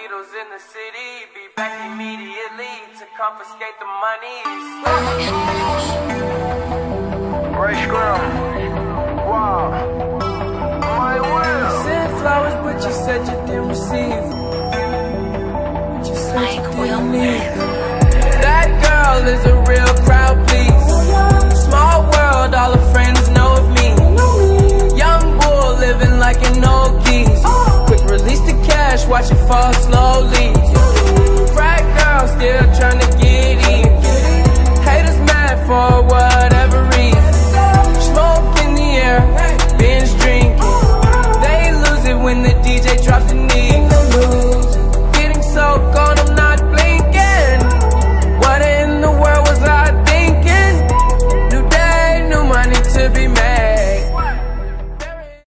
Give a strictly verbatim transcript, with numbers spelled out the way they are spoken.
Needles in the city, be back immediately to confiscate the monies.